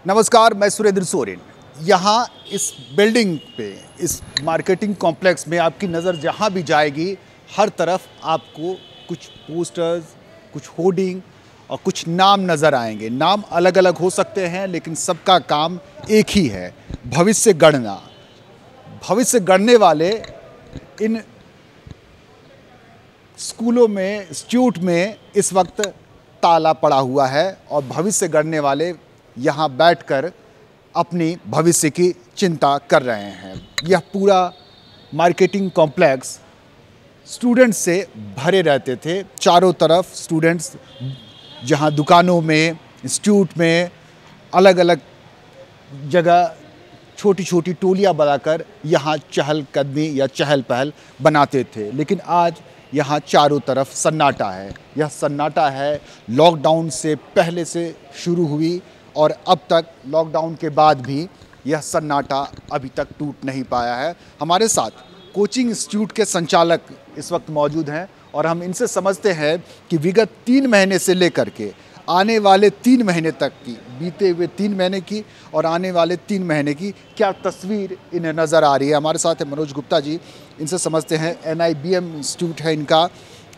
नमस्कार, मैं सुरेंद्र सोरेन। यहाँ इस बिल्डिंग पे, इस मार्केटिंग कॉम्प्लेक्स में आपकी नज़र जहाँ भी जाएगी, हर तरफ आपको कुछ पोस्टर्स, कुछ होर्डिंग और कुछ नाम नज़र आएंगे। नाम अलग अलग हो सकते हैं, लेकिन सबका काम एक ही है, भविष्य गढ़ना। भविष्य गढ़ने वाले इन स्कूलों में, इंस्टीट्यूट में इस वक्त ताला पड़ा हुआ है और भविष्य गढ़ने वाले यहाँ बैठकर अपनी भविष्य की चिंता कर रहे हैं। यह पूरा मार्केटिंग कॉम्प्लेक्स स्टूडेंट्स से भरे रहते थे। चारों तरफ स्टूडेंट्स, जहाँ दुकानों में, इंस्टीट्यूट में, अलग अलग जगह छोटी छोटी टोलियाँ बनाकर यहाँ चहलकदमी या चहल पहल बनाते थे। लेकिन आज यहाँ चारों तरफ सन्नाटा है। यह सन्नाटा है लॉकडाउन से पहले से शुरू हुई और अब तक लॉकडाउन के बाद भी यह सन्नाटा अभी तक टूट नहीं पाया है। हमारे साथ कोचिंग इंस्टीट्यूट के संचालक इस वक्त मौजूद हैं और हम इनसे समझते हैं कि विगत 3 महीने से लेकर के आने वाले 3 महीने तक की, बीते हुए 3 महीने की और आने वाले 3 महीने की क्या तस्वीर इन्हें नज़र आ रही है। हमारे साथ है मनोज गुप्ता जी, इनसे समझते हैं। NIBM इंस्टीट्यूट है इनका।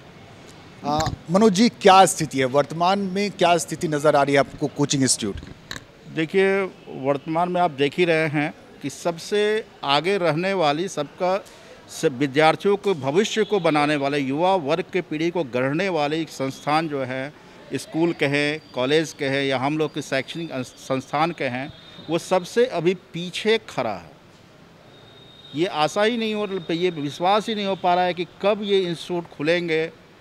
मनोज जी, क्या स्थिति है वर्तमान में, क्या स्थिति नज़र आ रही है आपको कोचिंग इंस्टीट्यूट की? देखिए, वर्तमान में आप देख ही रहे हैं कि सबसे आगे रहने वाली, सबका सब विद्यार्थियों को, भविष्य को बनाने वाले, युवा वर्ग के पीढ़ी को गढ़ने वाले संस्थान जो है, स्कूल कहें, कॉलेज कहें या हम लोग के शैक्षणिक संस्थान कहें, वो सबसे अभी पीछे खड़ा है। ये आशा ही नहीं हो, ये विश्वास ही नहीं हो पा रहा है कि कब ये इंस्टीट्यूट खुलेंगे,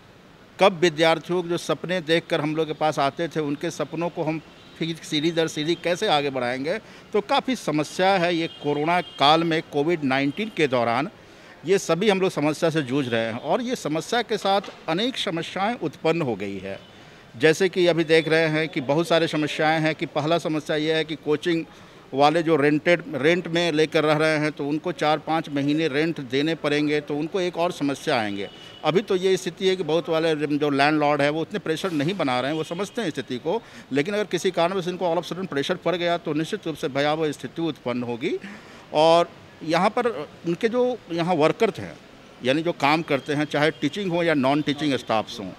कब विद्यार्थियों के जो सपने देखकर हम लोग के पास आते थे, उनके सपनों को हम फिर सीढ़ी दर सीढ़ी कैसे आगे बढ़ाएंगे। तो काफ़ी समस्या है। ये कोरोना काल में, कोविड-19 के दौरान ये सभी हम लोग समस्या से जूझ रहे हैं और ये समस्या के साथ अनेक समस्याएं उत्पन्न हो गई है। जैसे कि अभी देख रहे हैं कि बहुत सारे समस्याएं हैं कि पहला समस्या ये है कि कोचिंग वाले जो रेंट में लेकर रह रहे हैं, तो उनको 4-5 महीने रेंट देने पड़ेंगे, तो उनको एक और समस्या आएंगे। अभी तो ये स्थिति है कि बहुत वाले जो लैंडलॉर्ड है वो उतने प्रेशर नहीं बना रहे हैं, वो समझते हैं स्थिति को, लेकिन अगर किसी कारण से इनको ऑल ऑफ सडन प्रेशर पड़ गया तो निश्चित रूप से भयावह स्थिति उत्पन्न होगी। और यहाँ पर उनके जो यहाँ वर्कर्स हैं, यानी जो काम करते हैं, चाहे टीचिंग हो या नॉन टीचिंग स्टाफ्स हों,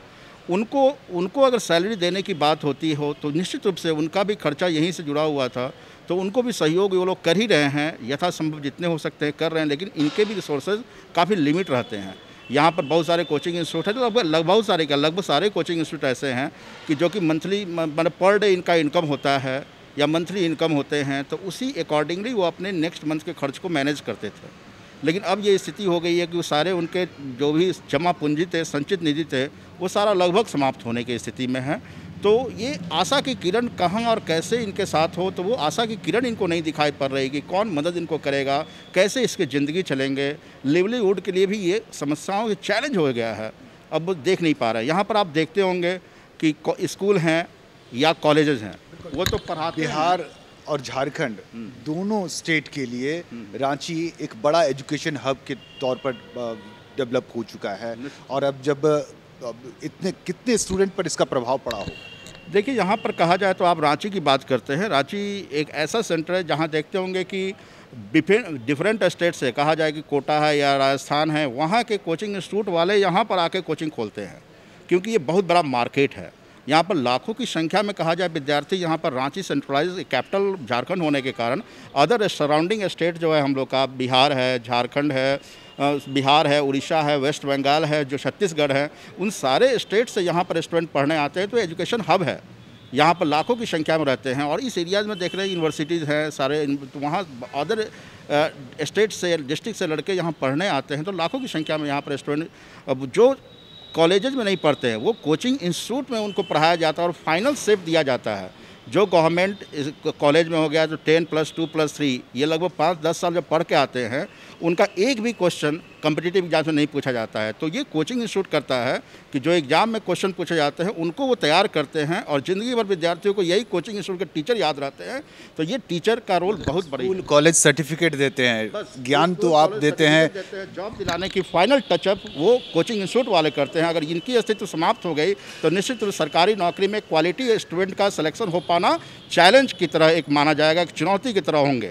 उनको अगर सैलरी देने की बात होती हो तो निश्चित रूप से उनका भी खर्चा यहीं से जुड़ा हुआ था, तो उनको भी सहयोग वो लोग कर ही रहे हैं, यथासंभव जितने हो सकते हैं कर रहे हैं, लेकिन इनके भी रिसोर्सेज काफ़ी लिमिट रहते हैं। यहाँ पर बहुत सारे कोचिंग इंस्टीट्यूट हैं, तो लगभग सारे कोचिंग इंस्टीट्यूट ऐसे हैं कि जो कि मंथली, मतलब पर डे इनका इनकम होता है या मंथली इनकम होते हैं, तो उसी अकॉर्डिंगली वो अपने नेक्स्ट मंथ के खर्च को मैनेज करते थे। लेकिन अब ये स्थिति हो गई है कि वो सारे उनके जो भी जमा पूंजी थे, संचित निधि थे, वो सारा लगभग समाप्त होने की स्थिति में है। तो ये आशा की किरण कहाँ और कैसे इनके साथ हो, तो वो आशा की किरण इनको नहीं दिखाई पड़ रही कि कौन मदद इनको करेगा, कैसे इसकी ज़िंदगी चलेंगे। लिवलीहुड के लिए भी ये समस्याओं के चैलेंज हो गया है, अब वो देख नहीं पा रहे हैं। यहाँ पर आप देखते होंगे कि स्कूल हैं या कॉलेजेस हैं, वो तो पढ़ाते हैं। बिहार और झारखंड दोनों स्टेट के लिए रांची एक बड़ा एजुकेशन हब के तौर पर डेवलप हो चुका है और अब इतने कितने स्टूडेंट पर इसका प्रभाव पड़ा हो? देखिए, यहाँ पर कहा जाए तो आप रांची की बात करते हैं। रांची एक ऐसा सेंटर है जहाँ देखते होंगे कि डिफरेंट स्टेट से, कहा जाए कि कोटा है या राजस्थान है, वहाँ के कोचिंग इंस्टीट्यूट वाले यहाँ पर आके कोचिंग खोलते हैं, क्योंकि ये बहुत बड़ा मार्केट है। यहाँ पर लाखों की संख्या में, कहा जाए, विद्यार्थी यहाँ पर, रांची सेंट्रलाइज कैपिटल झारखंड होने के कारण अदर सराउंडिंग स्टेट जो है हम लोग का, बिहार है, झारखंड है, बिहार है, उड़ीसा है, वेस्ट बंगाल है, जो छत्तीसगढ़ है, उन सारे स्टेट से यहाँ पर स्टूडेंट पढ़ने आते हैं। तो एजुकेशन हब है, यहाँ पर लाखों की संख्या में रहते हैं। और इस एरियाज़ में देख रहे हैं यूनिवर्सिटीज़ हैं सारे, तो वहाँ अदर स्टेट से, डिस्ट्रिक्ट से लड़के यहाँ पढ़ने आते हैं। तो लाखों की संख्या में यहाँ पर स्टूडेंट, अब जो कॉलेजेस में नहीं पढ़ते हैं वो कोचिंग इंस्टीट्यूट में उनको पढ़ाया जाता है और फाइनल शेप दिया जाता है। जो गवर्नमेंट कॉलेज में हो गया, जो 10+2+3, ये लगभग 5-10 साल जब पढ़ के आते हैं, उनका एक भी क्वेश्चन कम्पिटिटिव एग्जाम में नहीं पूछा जाता है। तो ये कोचिंग इंस्टीट्यूट करता है कि जो एग्जाम में क्वेश्चन पूछे जाते हैं उनको वो तैयार करते हैं और ज़िंदगी भर विद्यार्थियों को यही कोचिंग इंस्टीट्यूट के टीचर याद रहते हैं। तो ये टीचर का रोल बहुत बड़ी स्कूल कॉलेज सर्टिफिकेट देते हैं, ज्ञान तो आप देते हैं, जॉब दिलाने की फाइनल टचअप वो कोचिंग इंस्टीट्यूट वाले करते हैं। अगर इनकी अस्तित्व समाप्त हो गई तो निश्चित रूप से सरकारी नौकरी में क्वालिटी स्टूडेंट का सिलेक्शन हो पाना चैलेंज की तरह एक माना जाएगा, एक चुनौती की तरह होंगे।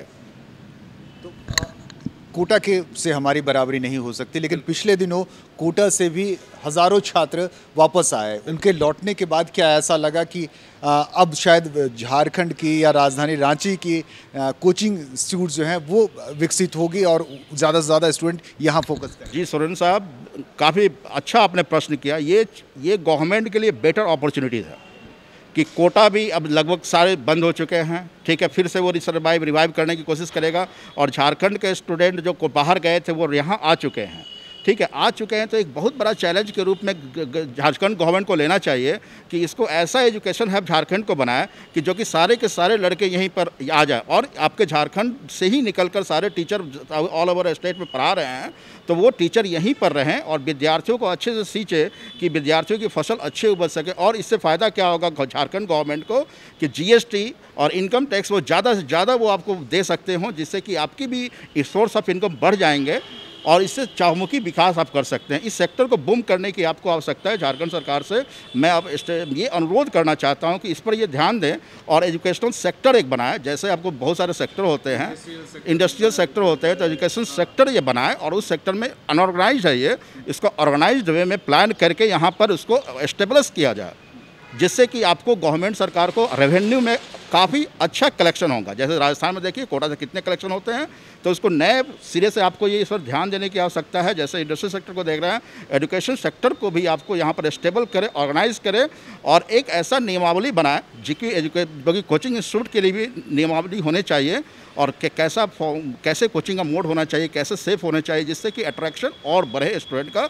कोटा के से हमारी बराबरी नहीं हो सकती, लेकिन पिछले दिनों कोटा से भी हज़ारों छात्र वापस आए। उनके लौटने के बाद क्या ऐसा लगा कि अब शायद झारखंड की या राजधानी रांची की कोचिंग इंस्टीट्यूट जो हैं वो विकसित होगी और ज़्यादा से ज़्यादा स्टूडेंट यहाँ फोकस करें? जी सुरेंद्र साहब, काफ़ी अच्छा आपने प्रश्न किया। ये गवर्नमेंट के लिए बेटर अपॉर्चुनिटीज़ है कि कोटा भी अब लगभग सारे बंद हो चुके हैं, ठीक है, फिर से वो रिवाइव करने की कोशिश करेगा और झारखंड के स्टूडेंट जो बाहर गए थे वो यहाँ आ चुके हैं, ठीक है, आ चुके हैं। तो एक बहुत बड़ा चैलेंज के रूप में झारखंड गवर्नमेंट को लेना चाहिए कि इसको ऐसा एजुकेशन हब झारखंड को बनाए कि जो कि सारे के सारे लड़के यहीं पर आ जाए और आपके झारखंड से ही निकलकर सारे टीचर ऑल ओवर स्टेट में पढ़ा रहे हैं तो वो टीचर यहीं पर रहें और विद्यार्थियों को अच्छे से सींचे कि विद्यार्थियों की फसल अच्छे उपज सके। और इससे फ़ायदा क्या होगा झारखंड गवर्नमेंट को कि जीएसटी और इनकम टैक्स वो ज़्यादा से ज़्यादा वो आपको दे सकते हों, जिससे कि आपकी भी सोर्स ऑफ इनकम बढ़ जाएंगे और इससे चहुमुखी विकास आप कर सकते हैं। इस सेक्टर को बूम करने की आपको आवश्यकता है। झारखंड सरकार से मैं अब ये अनुरोध करना चाहता हूं कि इस पर ये ध्यान दें और एजुकेशनल सेक्टर एक बनाएं। जैसे आपको बहुत सारे सेक्टर होते हैं, इंडस्ट्रियल सेक्टर होते हैं, तो एजुकेशन सेक्टर ये बनाएं और उस सेक्टर में अनऑर्गेनाइज है ये, इसको ऑर्गेनाइज्ड वे में प्लान करके यहाँ पर उसको एस्टेब्लिश किया जाए, जिससे कि आपको गवर्नमेंट सरकार को रेवेन्यू में काफ़ी अच्छा कलेक्शन होगा। जैसे राजस्थान में देखिए कोटा से कितने कलेक्शन होते हैं, तो उसको नए सिरे से आपको ये इस पर ध्यान देने की आवश्यकता है। जैसे इंडस्ट्री सेक्टर को देख रहे हैं, एजुकेशन सेक्टर को भी आपको यहाँ पर स्टेबल करें, ऑर्गेनाइज करें और एक ऐसा नियमावली बनाए जो कोचिंग इंस्टीट्यूट के लिए भी नियमावली होने चाहिए और कैसे कोचिंग का मोड होना चाहिए, कैसे सेफ होने चाहिए, जिससे कि अट्रैक्शन और बढ़े स्टूडेंट का।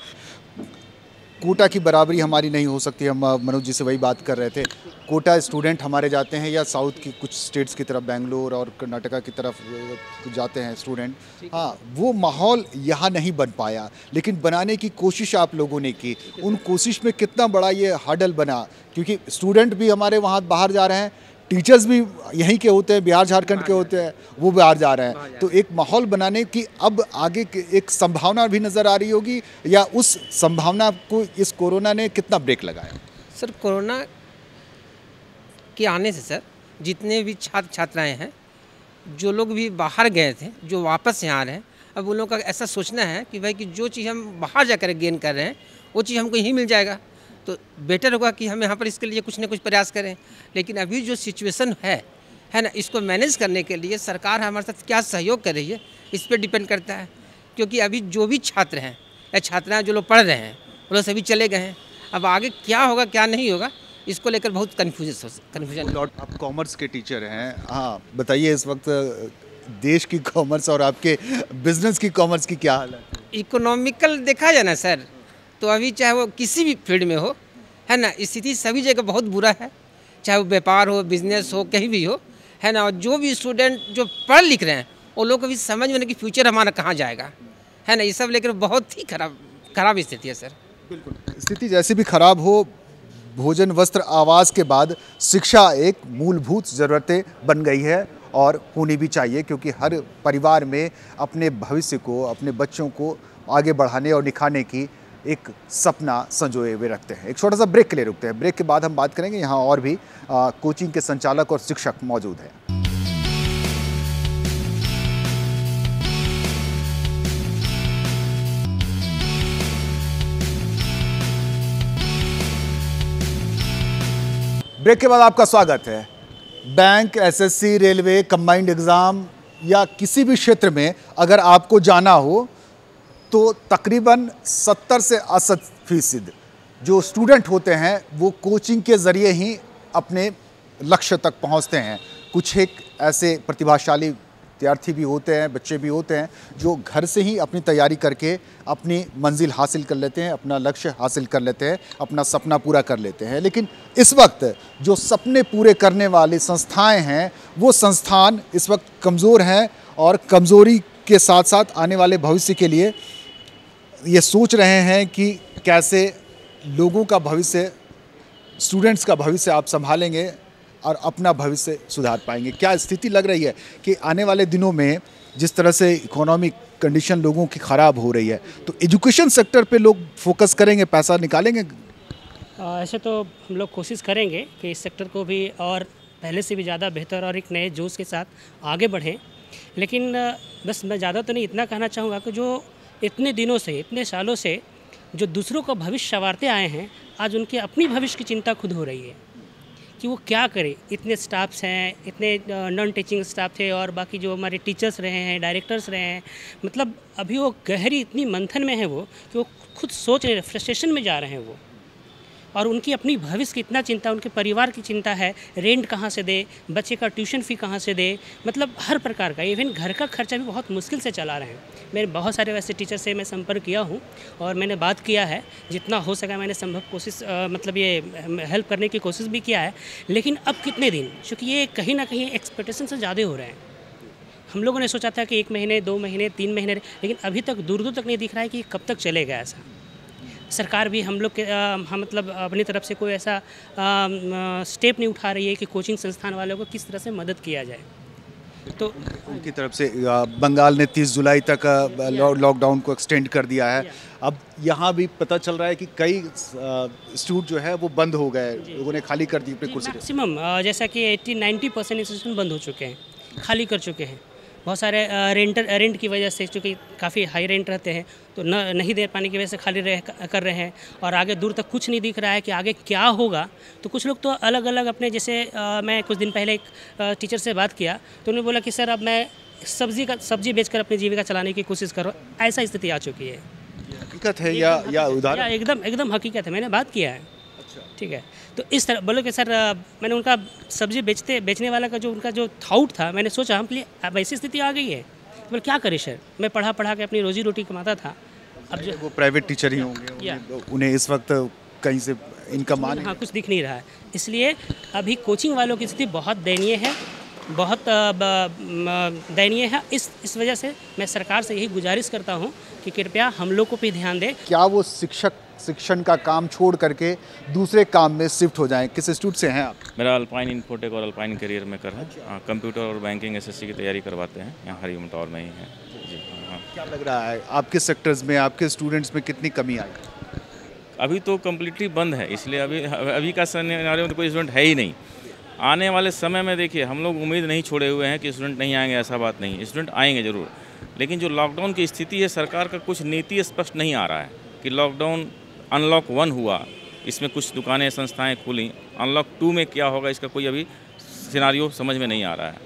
कोटा की बराबरी हमारी नहीं हो सकती। हम मनोज जी से वही बात कर रहे थे। कोटा स्टूडेंट हमारे जाते हैं या साउथ की कुछ स्टेट्स की तरफ, बेंगलोर और कर्नाटका की तरफ जाते हैं स्टूडेंट, हाँ, वो माहौल यहाँ नहीं बन पाया, लेकिन बनाने की कोशिश आप लोगों ने की। उन कोशिश में कितना बड़ा ये हर्डल बना, क्योंकि स्टूडेंट भी हमारे वहाँ बाहर जा रहे हैं, टीचर्स भी यहीं के होते हैं, बिहार झारखंड के होते हैं, वो बाहर जा रहे हैं। तो एक माहौल बनाने की अब आगे एक संभावना भी नज़र आ रही होगी, या उस संभावना को इस कोरोना ने कितना ब्रेक लगाया? सर, कोरोना के आने से सर जितने भी छात्र छात्राएं हैं, जो लोग भी बाहर गए थे, जो वापस यहाँ आ रहे हैं, अब उन लोगों का ऐसा सोचना है कि भाई कि जो चीज़ हम बाहर जाकर गेन कर रहे हैं वो चीज़ हमको यहीं मिल जाएगा, तो बेटर होगा कि हम यहाँ पर इसके लिए कुछ न कुछ प्रयास करें। लेकिन अभी जो सिचुएशन है ना, इसको मैनेज करने के लिए सरकार हमारे साथ क्या सहयोग कर रही है इस पर डिपेंड करता है। क्योंकि अभी जो भी छात्र हैं या छात्राएं जो लोग पढ़ रहे हैं वो लोग सभी चले गए हैं। अब आगे क्या होगा क्या नहीं होगा इसको लेकर बहुत कन्फ्यूजन। आप कॉमर्स के टीचर हैं, हाँ, बताइए इस वक्त देश की कॉमर्स और आपके बिजनेस की कॉमर्स की क्या हालत है? इकोनॉमिकल देखा जाए ना सर, तो अभी चाहे वो किसी भी फील्ड में हो, है ना, स्थिति सभी जगह बहुत बुरा है, चाहे वो व्यापार हो, बिजनेस हो, कहीं भी हो, है ना। और जो भी स्टूडेंट जो पढ़ लिख रहे हैं वो लोग को भी समझ में नहीं कि फ्यूचर हमारा कहाँ जाएगा, है ना। ये सब लेकर बहुत ही खराब स्थिति है सर। बिल्कुल, स्थिति जैसे भी खराब हो, भोजन, वस्त्र, आवास के बाद शिक्षा एक मूलभूत ज़रूरतें बन गई है और होनी भी चाहिए, क्योंकि हर परिवार में अपने भविष्य को, अपने बच्चों को आगे बढ़ाने और निखारने की एक सपना संजोए हुए रखते हैं। एक छोटा सा ब्रेक के लिए रुकते हैं। ब्रेक के बाद हम बात करेंगे। यहाँ और भी कोचिंग के संचालक और शिक्षक मौजूद हैं। ब्रेक के बाद आपका स्वागत है। Bank, SSC, railway, combined exam या किसी भी क्षेत्र में अगर आपको जाना हो तो तकरीबन 70 से 80% जो स्टूडेंट होते हैं वो कोचिंग के ज़रिए ही अपने लक्ष्य तक पहुंचते हैं। कुछ एक ऐसे प्रतिभाशाली विद्यार्थी भी होते हैं, बच्चे भी होते हैं जो घर से ही अपनी तैयारी करके अपनी मंजिल हासिल कर लेते हैं, अपना लक्ष्य हासिल कर लेते हैं, अपना सपना पूरा कर लेते हैं। लेकिन इस वक्त जो सपने पूरे करने वाली संस्थाएं हैं वो संस्थान इस वक्त कमज़ोर हैं और कमज़ोरी के साथ साथ आने वाले भविष्य के लिए ये सोच रहे हैं कि कैसे लोगों का भविष्य, स्टूडेंट्स का भविष्य आप संभालेंगे और अपना भविष्य सुधार पाएंगे। क्या स्थिति लग रही है कि आने वाले दिनों में जिस तरह से इकोनॉमिक कंडीशन लोगों की ख़राब हो रही है, तो एजुकेशन सेक्टर पे लोग फोकस करेंगे, पैसा निकालेंगे? ऐसे तो हम लोग कोशिश करेंगे कि इस सेक्टर को भी और पहले से भी ज़्यादा बेहतर और एक नए जोश के साथ आगे बढ़ें। लेकिन बस मैं ज़्यादा तो नहीं, इतना कहना चाहूँगा कि जो इतने दिनों से, इतने सालों से जो दूसरों का भविष्य संवारते आए हैं, आज उनके अपनी भविष्य की चिंता खुद हो रही है कि वो क्या करें। इतने स्टाफ्स हैं, इतने नॉन टीचिंग स्टाफ थे और बाकी जो हमारे टीचर्स रहे हैं, डायरेक्टर्स रहे हैं, मतलब अभी वो गहरी इतनी मंथन में है वो कि वो खुद सोच रहे हैं, फ्रस्ट्रेशन में जा रहे हैं वो। और उनकी अपनी भविष्य की इतना चिंता, उनके परिवार की चिंता है, रेंट कहाँ से दे, बच्चे का ट्यूशन फ़ी कहाँ से दे, मतलब हर प्रकार का, इवन घर का खर्चा भी बहुत मुश्किल से चला रहे हैं। मेरे बहुत सारे वैसे टीचर से मैं संपर्क किया हूँ और मैंने बात किया है, जितना हो सका मैंने संभव कोशिश मतलब ये हेल्प करने की कोशिश भी किया है। लेकिन अब कितने दिन, क्योंकि ये कहीं ना कहीं एक्सपेक्टेशन से ज़्यादा हो रहे हैं। हम लोगों ने सोचा था कि 1 महीने, 2 महीने, 3 महीने, लेकिन अभी तक दूर दूर तक नहीं दिख रहा है कि कब तक चलेगा ऐसा। सरकार भी हम लोग के हम मतलब अपनी तरफ से कोई ऐसा स्टेप नहीं उठा रही है कि कोचिंग संस्थान वालों को किस तरह से मदद किया जाए। तो उनकी तरफ से बंगाल ने 30 जुलाई तक लॉकडाउन को एक्सटेंड कर दिया है। अब यहाँ भी पता चल रहा है कि कई इंस्टीट्यूट जो है वो बंद हो गए, लोगों ने खाली कर दी अपनी कुर्सी। मैक्सिमम जैसा कि 80-90% इंस्टीट्यूशन बंद हो चुके हैं, खाली कर चुके हैं। बहुत सारे रेंट की वजह से, चूँकि काफ़ी हाई रेंट रहते हैं, तो नहीं दे पाने की वजह से खाली कर रहे हैं और आगे दूर तक कुछ नहीं दिख रहा है कि आगे क्या होगा। तो कुछ लोग तो अलग अलग अपने, जैसे मैं कुछ दिन पहले एक टीचर से बात किया तो उन्होंने बोला कि सर अब मैं सब्जी बेचकर अपनी जीविका चलाने की कोशिश कर रहा हूँ। ऐसा स्थिति आ चुकी है। हकीकत है या उदाहरण? एकदम हकीकत है, मैंने बात किया है। ठीक है, तो इस तरह बोलो कि सर मैंने उनका सब्जी बेचने वाला का जो उनका जो थाउट था, मैंने सोचा हम अब ऐसी स्थिति आ गई है, तो बोले क्या करें सर, मैं पढ़ा के अपनी रोजी रोटी कमाता था। अब जो वो प्राइवेट टीचर ही होंगे, उन्हें इस वक्त कहीं से इनकम आने, हाँ, कुछ दिख नहीं रहा है। इसलिए अभी कोचिंग वालों की स्थिति बहुत दयनीय है, बहुत दयनीय है। इस वजह से मैं सरकार से यही गुजारिश करता हूँ कि कृपया हम लोग को भी ध्यान दें। क्या वो शिक्षण का काम छोड़ करके दूसरे काम में शिफ्ट हो जाएं? किस इंस्टीट्यूट से हैं आप? मेरा अल्पाइन इन्फोटेक और अल्पाइन करियर मेकर है। कंप्यूटर और बैंकिंग एसएससी की तैयारी करवाते हैं, यहाँ हरिओम टावर में ही है जी। हाँ, क्या लग रहा है आपके सेक्टर्स में, आपके स्टूडेंट्स में कितनी कमी आई? अभी तो कम्प्लीटली बंद है, इसलिए अभी का सिनेरियो में कोई स्टूडेंट है ही नहीं। आने वाले समय में देखिए, हम लोग उम्मीद नहीं छोड़े हुए हैं कि स्टूडेंट नहीं आएंगे, ऐसा बात नहीं, स्टूडेंट आएंगे ज़रूर। लेकिन जो लॉकडाउन की स्थिति है, सरकार का कुछ नीति स्पष्ट नहीं आ रहा है कि लॉकडाउन अनलॉक 1 हुआ, इसमें कुछ दुकानें संस्थाएं खुली, अनलॉक 2 में क्या होगा इसका कोई अभी सिनारियो समझ में नहीं आ रहा है।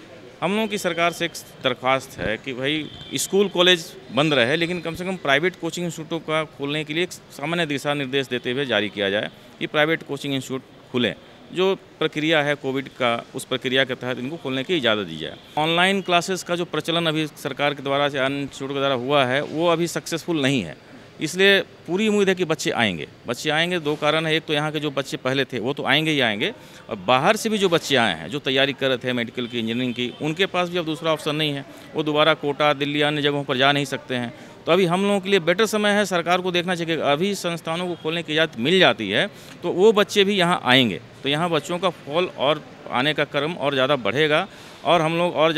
हम लोगों की सरकार से एक दरख्वास्त है कि भाई स्कूल कॉलेज बंद रहे, लेकिन कम से कम प्राइवेट कोचिंग इंस्टीट्यूटों का खोलने के लिए एक सामान्य दिशा निर्देश देते हुए जारी किया जाए कि प्राइवेट कोचिंग इंस्टीट्यूट खुलें। जो प्रक्रिया है कोविड का, उस प्रक्रिया के तहत इनको खोलने की इजाज़त दी जाए। ऑनलाइन क्लासेस का जो प्रचलन अभी सरकार के द्वारा से अन्य इंस्टीट्यूट के द्वारा हुआ है, वो अभी सक्सेसफुल नहीं है, इसलिए पूरी उम्मीद है कि बच्चे आएंगे। 2 कारण है, एक तो यहाँ के जो बच्चे पहले थे वो तो आएंगे ही आएंगे, और बाहर से भी जो बच्चे आए हैं, जो तैयारी कर रहे थे मेडिकल की, इंजीनियरिंग की, उनके पास भी अब दूसरा ऑप्शन नहीं है, वो दोबारा कोटा, दिल्ली, अन्य जगहों पर जा नहीं सकते हैं। तो अभी हम लोगों के लिए बेटर समय है, सरकार को देखना चाहिए कि अभी संस्थानों को खोलने की इजाज़त मिल जाती है तो वो बच्चे भी यहाँ आएंगे, तो यहाँ बच्चों का फॉल और आने का क्रम और ज़्यादा बढ़ेगा और हम लोग और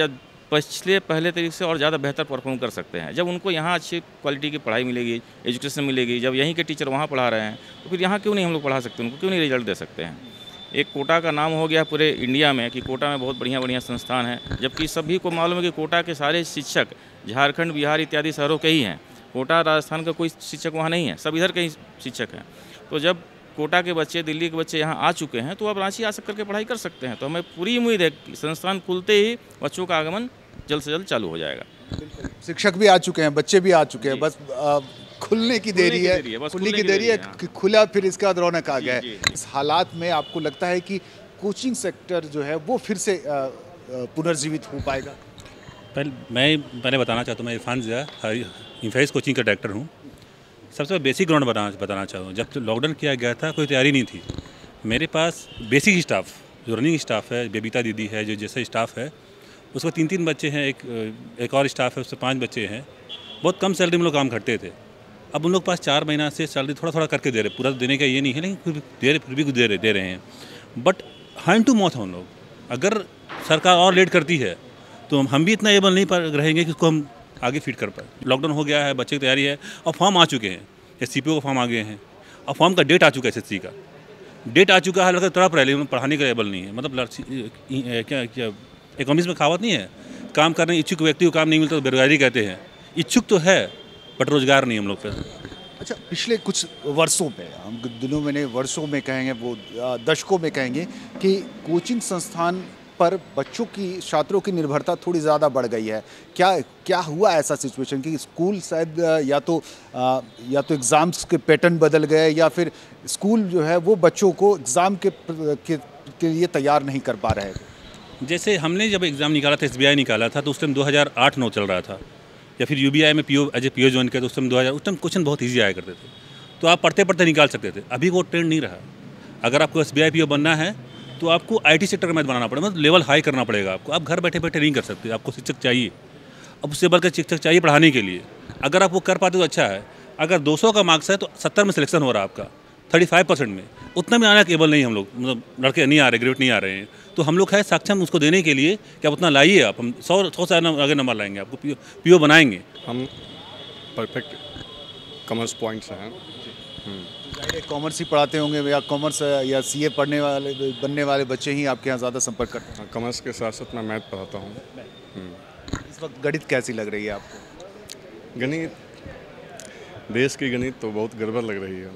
पहले तरीके से और ज़्यादा बेहतर परफॉर्म कर सकते हैं। जब उनको यहाँ अच्छी क्वालिटी की पढ़ाई मिलेगी, एजुकेशन मिलेगी, जब यहीं के टीचर वहाँ पढ़ा रहे हैं, तो फिर यहाँ क्यों नहीं हम लोग पढ़ा सकते, उनको क्यों नहीं रिजल्ट दे सकते हैं। एक कोटा का नाम हो गया पूरे इंडिया में कि कोटा में बहुत बढ़िया संस्थान है, जबकि सभी को मालूम है कि कोटा के सारे शिक्षक झारखंड, बिहार इत्यादि शहरों के ही हैं। कोटा राजस्थान का कोई शिक्षक वहाँ नहीं है, सब इधर के ही शिक्षक हैं। तो जब कोटा के बच्चे, दिल्ली के बच्चे यहाँ आ चुके हैं, तो अब रांची आ सक करके पढ़ाई कर सकते हैं। तो हमें पूरी उम्मीद है कि संस्थान खुलते ही बच्चों का आगमन जल्द से जल्द चालू हो जाएगा। शिक्षक भी आ चुके हैं, बच्चे भी आ चुके हैं, बस खुलने की देरी है, खुलने की देरी है कि खुला, फिर इसका रौनक आ गया है। इस हालात में आपको लगता है कि कोचिंग सेक्टर जो है वो फिर से पुनर्जीवित हो पाएगा? मैं पहले बताना चाहता हूँ, मैं इरफान ज़िया इंफेस कोचिंग का डायरेक्टर हूँ। सबसे बेसिक ग्राउंड बताना चाहता हूँ। जब लॉकडाउन किया गया था, कोई तैयारी नहीं थी। मेरे पास बेसिक स्टाफ, जो रनिंग स्टाफ है, बेबीता दीदी है, जो जैसे स्टाफ है, उसमें 3-3 बच्चे हैं, एक और स्टाफ है, उससे 5 बच्चे हैं। बहुत कम सैलरी में लोग काम करते थे। अब उन लोग पास 4 महीना से सैलरी थोड़ा थोड़ा करके दे रहे, पूरा देने का ये नहीं है, लेकिन फिर भी दे रहे हैं। बट हैंड टू माउथ हम लोग, अगर सरकार और लेट करती है तो हम भी इतना एबल नहीं रहेंगे कि उसको हम आगे फीड कर पाए। लॉकडाउन हो गया है, बच्चे की तैयारी है और फॉर्म आ चुके हैं, SCPO का फॉर्म आ गए हैं और फॉर्म का डेट आ चुका है, SSC का डेट आ चुका है। लड़का तड़प रहे, लेकिन पढ़ाने का एबल नहीं है। मतलब क्या इकोनॉमिक्स में कहावत नहीं है, काम करने इच्छुक व्यक्ति को काम नहीं मिलता तो बेरोजगारी कहते हैं। इच्छुक तो है बट रोजगार नहीं हम लोग पे। अच्छा, पिछले कुछ वर्षों में, हम दिनों में नहीं, वर्षों में कहेंगे, वो दशकों में कहेंगे कि कोचिंग संस्थान पर बच्चों की, छात्रों की निर्भरता थोड़ी ज़्यादा बढ़ गई है। क्या हुआ ऐसा सिचुएशन कि स्कूल शायद या तो एग्ज़ाम्स के पैटर्न बदल गए, या फिर स्कूल जो है वो बच्चों को एग्ज़ाम के लिए तैयार नहीं कर पा रहे थे? जैसे हमने जब एग्ज़ाम निकाला था, SBI निकाला था, तो उस टाइम 2008-9 चल रहा था, या फिर UBI में एज ए PO ज्वाइन किया तो उस टाइम क्वेश्चन बहुत ईजी आया करते थे, तो आप पढ़ते पढ़ते निकाल सकते थे। अभी वो ट्रेंड नहीं रहा। अगर आपको SBI PO बनना है तो आपको IT सेक्टर का मैथ बनाना पड़ेगा, मतलब लेवल हाई करना पड़ेगा आपको। आप घर बैठे बैठे नहीं कर सकते, आपको शिक्षक चाहिए। अब उससे बढ़कर शिक्षक चाहिए पढ़ाने के लिए। अगर आप वो कर पाते तो अच्छा है। अगर 200 का मार्क्स है तो 70 में सिलेक्शन हो रहा है आपका, 35% में, उतना में आना केबल नहीं हम लोग, मतलब लड़के नहीं आ रहे, ग्रेजुएट नहीं आ रहे हैं। तो हम लोग है सक्षम उसको देने के लिए कि आप उतना लाइए, आप हम 100 से आगे नंबर लाएंगे, आपको PO बनाएंगे। हम परफेक्ट कॉमर्स पॉइंट्स हैं। कॉमर्स ही पढ़ाते होंगे, या कॉमर्स या CA बनने वाले बच्चे ही आपके यहाँ ज़्यादा संपर्क करते हैं? कॉमर्स के साथ साथ मैं मैथ पढ़ाता हूँ। इस वक्त गणित कैसी लग रही है आपको? गणित, देश की गणित तो बहुत गड़बड़ लग रही है।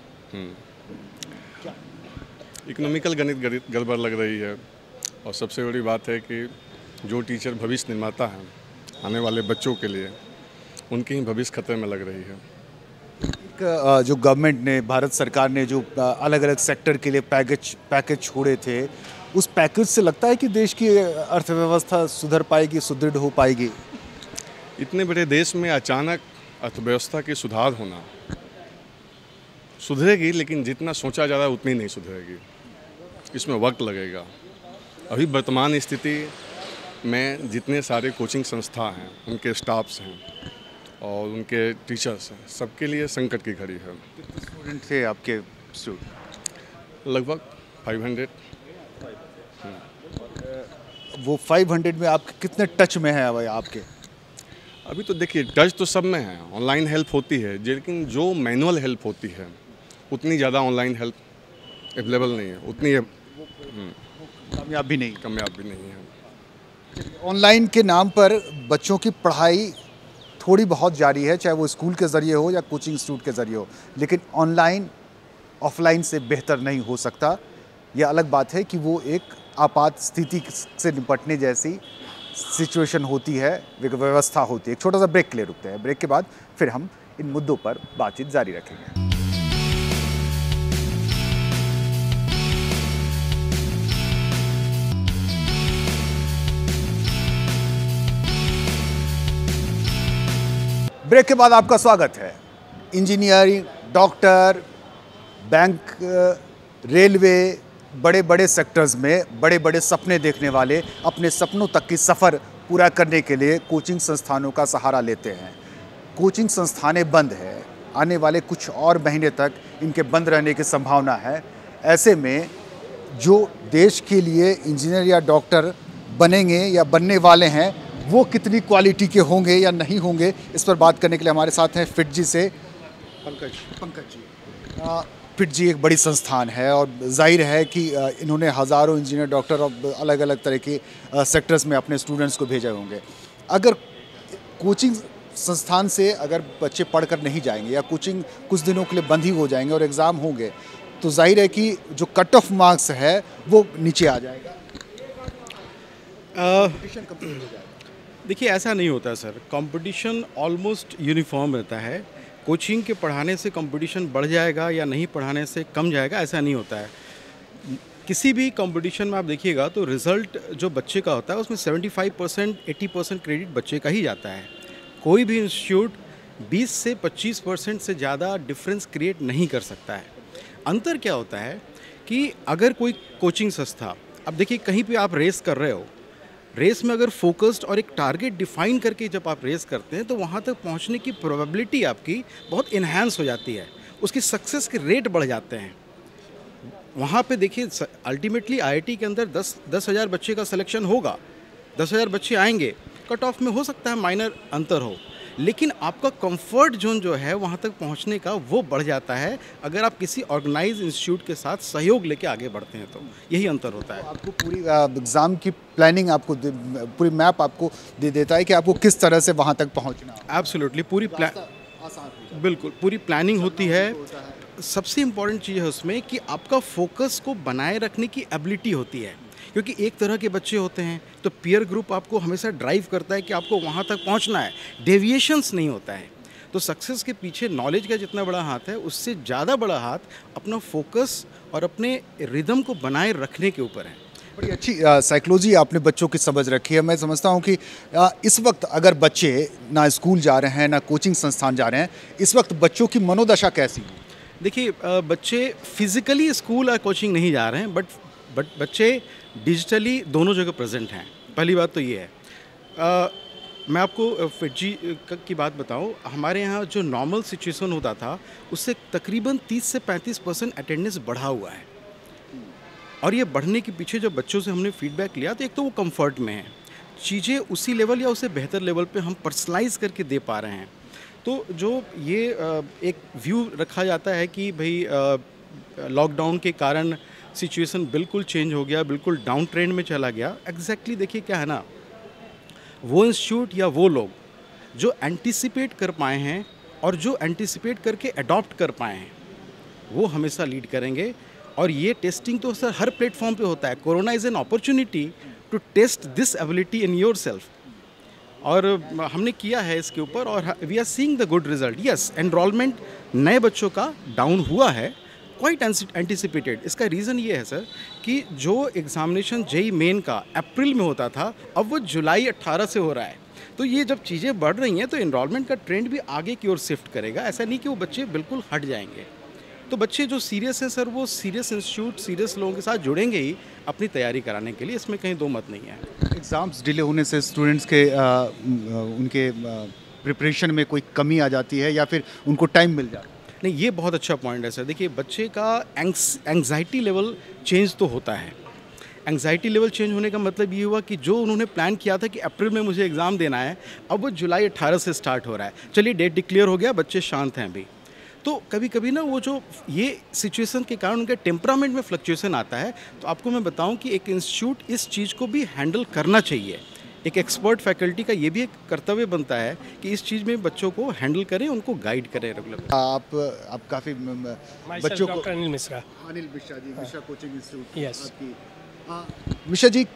इकोनॉमिकल गणित गड़बड़ लग रही है। और सबसे बड़ी बात है कि जो टीचर भविष्य निर्माता हैं आने वाले बच्चों के लिए, उनकी ही भविष्य खतरे में लग रही है। जो गवर्नमेंट ने, भारत सरकार ने जो अलग अलग सेक्टर के लिए पैकेज छोड़े थे, उस पैकेज से लगता है कि देश की अर्थव्यवस्था सुधर पाएगी, सुदृढ़ हो पाएगी? इतने बड़े देश में अचानक अर्थव्यवस्था की सुधार होना, सुधरेगी, लेकिन जितना सोचा जा रहा है उतनी नहीं सुधरेगी। इसमें वक्त लगेगा। अभी वर्तमान स्थिति में जितने सारे कोचिंग संस्था हैं, उनके स्टाफ्स हैं और उनके टीचर्स हैं, सबके लिए संकट की घड़ी है। कितने स्टूडेंट थे आपके स्टूडेंट? लगभग 500। वो 500 में आप कितने टच में हैं भाई आपके? अभी तो देखिए, टच तो सब में है, ऑनलाइन हेल्प होती है, लेकिन जो मैनुअल हेल्प होती है उतनी ज़्यादा ऑनलाइन हेल्प अवेलेबल नहीं है, उतनी कामयाब भी नहीं है। ऑनलाइन के नाम पर बच्चों की पढ़ाई थोड़ी बहुत जारी है, चाहे वो स्कूल के ज़रिए हो या कोचिंग इंस्टीट्यूट के ज़रिए हो, लेकिन ऑनलाइन ऑफलाइन से बेहतर नहीं हो सकता। यह अलग बात है कि वो एक आपात स्थिति से निपटने जैसी सिचुएशन होती है, व्यवस्था होती है। एक छोटा सा ब्रेक के लिए रुकते हैं, ब्रेक के बाद फिर हम इन मुद्दों पर बातचीत जारी रखेंगे। ब्रेक के बाद आपका स्वागत है। इंजीनियरिंग, डॉक्टर, बैंक, रेलवे, बड़े बड़े सेक्टर्स में बड़े बड़े सपने देखने वाले अपने सपनों तक की सफ़र पूरा करने के लिए कोचिंग संस्थानों का सहारा लेते हैं। कोचिंग संस्थानें बंद है, आने वाले कुछ और महीने तक इनके बंद रहने की संभावना है। ऐसे में जो देश के लिए इंजीनियर या डॉक्टर बनेंगे या बनने वाले हैं, वो कितनी क्वालिटी के होंगे या नहीं होंगे, इस पर बात करने के लिए हमारे साथ हैं FIITJEE से पंकज जी। FIITJEE एक बड़ी संस्थान है और जाहिर है कि इन्होंने हज़ारों इंजीनियर, डॉक्टर और अलग अलग तरह के सेक्टर्स में अपने स्टूडेंट्स को भेजे होंगे। अगर कोचिंग संस्थान से अगर बच्चे पढ़कर नहीं जाएंगे या कोचिंग कुछ दिनों के लिए बंद ही हो जाएंगे और एग्ज़ाम होंगे, तो जाहिर है कि जो कट ऑफ मार्क्स है वो नीचे आ जाएगा, कंपटीशन कमज़ोर हो जाएगा। देखिए, ऐसा नहीं होता सर। कंपटीशन ऑलमोस्ट यूनिफॉर्म रहता है। कोचिंग के पढ़ाने से कंपटीशन बढ़ जाएगा या नहीं पढ़ाने से कम जाएगा, ऐसा नहीं होता है। किसी भी कंपटीशन में आप देखिएगा तो रिज़ल्ट जो बच्चे का होता है उसमें 75% 80% क्रेडिट बच्चे का ही जाता है। कोई भी इंस्टीट्यूट 20 से 25% से ज़्यादा डिफरेंस क्रिएट नहीं कर सकता है। अंतर क्या होता है कि अगर कोई कोचिंग संस्था, अब देखिए कहीं पे आप रेस कर रहे हो, रेस में अगर फोकस्ड और एक टारगेट डिफाइन करके जब आप रेस करते हैं तो वहाँ तक पहुँचने की प्रोबेबिलिटी आपकी बहुत इन्हांस हो जाती है, उसकी सक्सेस के रेट बढ़ जाते हैं। वहाँ पे देखिए अल्टीमेटली आईआईटी के अंदर 10,000 बच्चे का सिलेक्शन होगा, 10,000 बच्चे आएंगे, कट ऑफ में हो सकता है माइनर अंतर हो, लेकिन आपका कंफर्ट जोन जो है वहाँ तक पहुँचने का वो बढ़ जाता है अगर आप किसी ऑर्गेनाइज इंस्टीट्यूट के साथ सहयोग लेके आगे बढ़ते हैं, तो यही अंतर होता है। आपको पूरी एग्ज़ाम की प्लानिंग आपको पूरी मैप आपको दे देता है कि आपको किस तरह से वहाँ तक पहुँचना है। एब्सोल्युटली बिल्कुल पूरी प्लानिंग होती है। सबसे इम्पॉर्टेंट चीज़ है उसमें कि आपका फोकस को बनाए रखने की एबिलिटी होती है, क्योंकि एक तरह के बच्चे होते हैं तो पीयर ग्रुप आपको हमेशा ड्राइव करता है कि आपको वहाँ तक पहुँचना है, डेविएशंस नहीं होता है। तो सक्सेस के पीछे नॉलेज का जितना बड़ा हाथ है उससे ज़्यादा बड़ा हाथ अपना फोकस और अपने रिदम को बनाए रखने के ऊपर है। बड़ी अच्छी साइकोलॉजी आपने बच्चों की समझ रखी है। मैं समझता हूँ कि इस वक्त अगर बच्चे ना स्कूल जा रहे हैं ना कोचिंग संस्थान जा रहे हैं, इस वक्त बच्चों की मनोदशा कैसी है? देखिए बच्चे फिज़िकली स्कूल या कोचिंग नहीं जा रहे हैं, बट बच्चे डिजिटली दोनों जगह प्रेजेंट हैं। पहली बात तो ये है। मैं आपको फिजी की बात बताऊं, हमारे यहाँ जो नॉर्मल सिचुएशन होता था उससे तकरीबन 30 से 35% अटेंडेंस बढ़ा हुआ है। और ये बढ़ने के पीछे जो बच्चों से हमने फीडबैक लिया तो एक तो वो कंफर्ट में है, चीज़ें उसी लेवल या उससे बेहतर लेवल पे हम पर्सनलाइज करके दे पा रहे हैं। तो जो ये एक व्यू रखा जाता है कि भाई लॉकडाउन के कारण सिचुएशन बिल्कुल चेंज हो गया, बिल्कुल डाउन ट्रेंड में चला गया। एग्जैक्टली देखिए क्या है ना, वो इंस्टीट्यूट या वो लोग जो एंटिसिपेट कर पाए हैं और जो एंटिसिपेट करके अडॉप्ट कर पाए हैं वो हमेशा लीड करेंगे। और ये टेस्टिंग तो सर हर प्लेटफॉर्म पे होता है। Corona is an opportunity to test this ability in yourself, और हमने किया है इसके ऊपर और we are seeing the good result. Yes, enrolment नए बच्चों का डाउन हुआ है, क्वाइट एंटिसिपेटेड। इसका रीज़न ये है सर कि जो एग्जामिनेशन जेई मेन का अप्रैल में होता था अब वो जुलाई 18 से हो रहा है। तो ये जब चीज़ें बढ़ रही हैं तो एनरोलमेंट का ट्रेंड भी आगे की ओर शिफ्ट करेगा। ऐसा नहीं कि वो बच्चे बिल्कुल हट जाएंगे। तो बच्चे जो सीरियस हैं सर वो सीरियस इंस्टीट्यूट, सीरियस लोगों के साथ जुड़ेंगे ही अपनी तैयारी कराने के लिए, इसमें कहीं दो मत नहीं है। एग्ज़ाम्स डिले होने से स्टूडेंट्स के उनके प्रिपरेशन में कोई कमी आ जाती है या फिर उनको टाइम मिल जाता है? नहीं, ये बहुत अच्छा पॉइंट है सर। देखिए बच्चे का एंग्जाइटी लेवल चेंज तो होता है। एंग्जाइटी लेवल चेंज होने का मतलब ये हुआ कि जो उन्होंने प्लान किया था कि अप्रैल में मुझे एग्ज़ाम देना है, अब वो जुलाई 18 से स्टार्ट हो रहा है। चलिए डेट डिक्लेयर हो गया, बच्चे शांत हैं अभी। तो कभी कभी ना वो जो ये सिचुएशन के कारण उनके टेम्परामेंट में फ्लक्चुएशन आता है। तो आपको मैं बताऊं कि एक इंस्टीट्यूट इस चीज़ को भी हैंडल करना चाहिए। एक एक्सपर्ट फैकल्टी का ये भी एक कर्तव्य बनता है कि इस चीज़ में बच्चों को हैंडल करें, उनको गाइड करें रेगुलर। आप काफ़ी बच्चों को doctor Anil Mishra ji, Mishra coaching institute. Yes Mishra ji,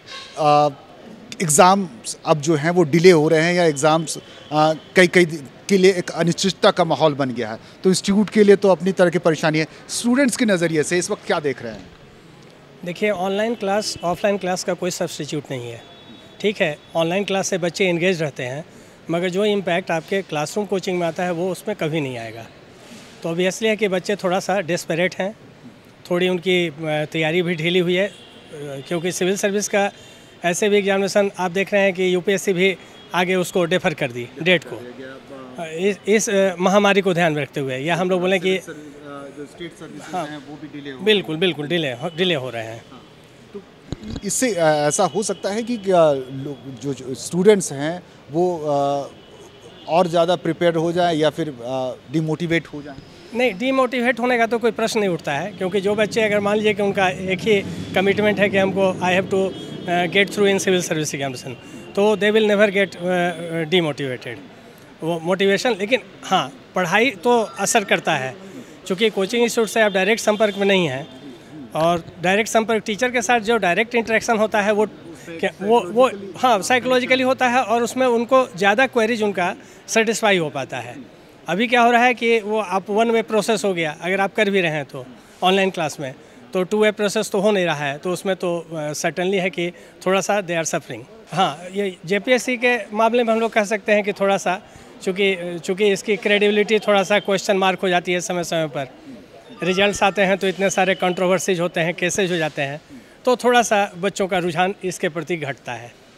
exams अब जो हैं वो डिले हो रहे हैं या एग्ज़ाम्स कई के लिए एक अनिश्चितता का माहौल बन गया है, तो इंस्टीट्यूट के लिए तो अपनी तरह की परेशानी है। स्टूडेंट्स के नज़रिए से इस वक्त क्या देख रहे हैं? देखिए, ऑनलाइन क्लास ऑफलाइन क्लास का कोई सब्स्टिट्यूट नहीं है। ठीक है, ऑनलाइन क्लास से बच्चे इंगेज रहते हैं, मगर जो इम्पैक्ट आपके क्लासरूम कोचिंग में आता है वो उसमें कभी नहीं आएगा। तो ऑब्वियसली है कि बच्चे थोड़ा सा डेस्परेट हैं, थोड़ी उनकी तैयारी भी ढीली हुई है, क्योंकि सिविल सर्विस का ऐसे भी एग्जामिनेशन आप देख रहे हैं कि यूपीएससी भी आगे उसको डेफर कर दी डेट को, इस महामारी को ध्यान में रखते हुए। या हम लोग बोलें कि जो स्टेट सर्विसेज हाँ, हैं वो भी डिले हो बिल्कुल डिले हो रहे हैं। तो इससे ऐसा हो सकता है कि जो स्टूडेंट्स हैं वो और ज़्यादा प्रिपेयर हो जाए या फिर डिमोटिवेट हो जाए? नहीं, डीमोटिवेट होने का तो कोई प्रश्न नहीं उठता है, क्योंकि जो बच्चे अगर मान लीजिए कि उनका एक ही कमिटमेंट है कि हमको I have to get through in civil service examination, तो they will never get demotivated. वो मोटिवेशन, लेकिन हाँ, पढ़ाई तो असर करता है, क्योंकि कोचिंग इंस्टीट्यूट से आप डायरेक्ट संपर्क में नहीं हैं, और डायरेक्ट संपर्क टीचर के साथ जो डायरेक्ट इंटरेक्शन होता है वो हाँ साइकोलॉजिकली होता है, और उसमें उनको ज़्यादा क्वेरीज उनका सेटिस्फाई हो पाता है। अभी क्या हो रहा है कि वो आप वन वे प्रोसेस हो गया, अगर आप कर भी रहे हैं तो ऑनलाइन क्लास में, तो टू वे प्रोसेस तो हो नहीं रहा है, तो उसमें तो सर्टनली है कि थोड़ा सा दे आर सफरिंग। हाँ, ये जेपीएससी के मामले में हम लोग कह सकते हैं कि थोड़ा सा चूँकि इसकी क्रेडिबिलिटी थोड़ा सा क्वेश्चन मार्क हो जाती है समय समय पर। रिजल्ट्स आते हैं तो इतने सारे कंट्रोवर्सीज होते हैं, केसेज हो जाते हैं, तो थोड़ा सा बच्चों का रुझान इसके प्रति घटता है।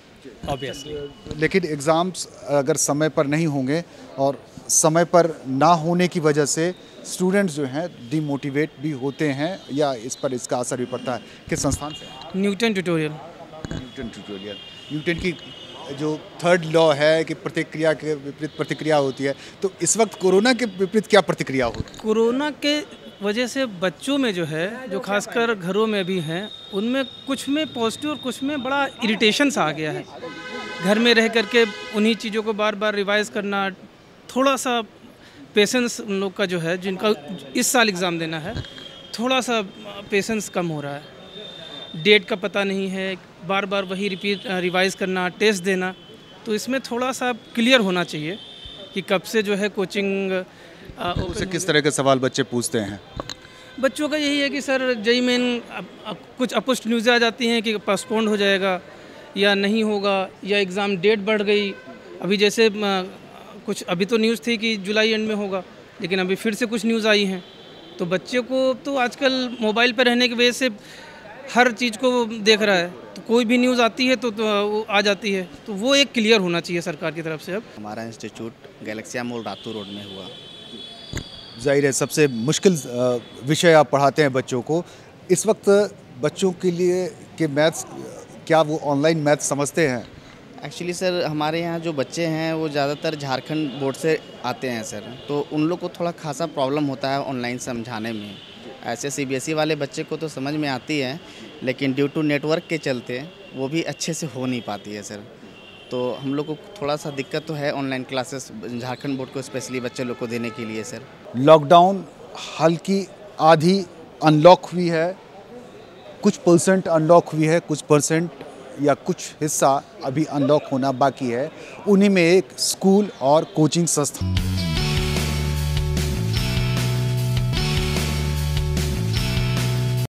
ऑब्वियसली। लेकिन एग्ज़ाम्स अगर समय पर नहीं होंगे और समय पर ना होने की वजह से स्टूडेंट्स जो हैं डिमोटिवेट भी होते हैं, या इस पर इसका असर भी पड़ता है? किस संस्थान से? Newton tutorial. न्यूटन की जो थर्ड लॉ है कि प्रतिक्रिया के विपरीत प्रतिक्रिया होती है, तो इस वक्त कोरोना के विपरीत क्या प्रतिक्रिया होती है? कोरोना के वजह से बच्चों में जो है, जो खासकर घरों में भी हैं, उनमें कुछ में पॉजिटिव और कुछ में बड़ा इरिटेशन सा आ गया है। घर में रह करके उन्हीं चीज़ों को बार बार रिवाइज़ करना, थोड़ा सा पेशेंस उन लोग का जो है, जिनका इस साल एग्ज़ाम देना है, थोड़ा सा पेशेंस कम हो रहा है। डेट का पता नहीं है, बार बार वही रिवाइज़ करना, टेस्ट देना, तो इसमें थोड़ा सा क्लियर होना चाहिए कि कब से जो है कोचिंग उससे किस तरह के सवाल बच्चे पूछते हैं? बच्चों का यही है कि सर जेईई मेन कुछ अपुष्ट न्यूज़ आ जाती हैं कि पोस्टपोन्ड हो जाएगा या नहीं होगा, या एग्ज़ाम डेट बढ़ गई। अभी जैसे कुछ अभी तो न्यूज़ थी कि जुलाई एंड में होगा, लेकिन अभी फिर से कुछ न्यूज़ आई हैं। तो बच्चे को तो आजकल मोबाइल पर रहने की वजह से हर चीज़ को देख रहा है, तो कोई भी न्यूज़ आती है तो वो आ जाती है, तो वो एक क्लियर होना चाहिए सरकार की तरफ से। अब हमारा institute Galaxia mall Ratu road में हुआ। जाहिर है सबसे मुश्किल विषय आप पढ़ाते हैं बच्चों को। इस वक्त बच्चों के लिए कि मैथ्स, क्या वो ऑनलाइन मैथ्स समझते हैं? एक्चुअली सर हमारे यहाँ जो बच्चे हैं वो ज़्यादातर झारखंड बोर्ड से आते हैं सर, तो उन लोग को थोड़ा खासा प्रॉब्लम होता है ऑनलाइन समझाने में। ऐसे सीबीएसई वाले बच्चे को तो समझ में आती है, लेकिन ड्यू टू नेटवर्क के चलते वो भी अच्छे से हो नहीं पाती है सर। तो हम लोग को थोड़ा सा दिक्कत तो है ऑनलाइन क्लासेस झारखंड बोर्ड को स्पेशली बच्चे लोग को देने के लिए सर। लॉकडाउन हल्की आधी अनलॉक हुई है, कुछ परसेंट अनलॉक हुई है, कुछ परसेंट या कुछ हिस्सा अभी अनलॉक होना बाकी है। उन्हीं में एक स्कूल और कोचिंग संस्था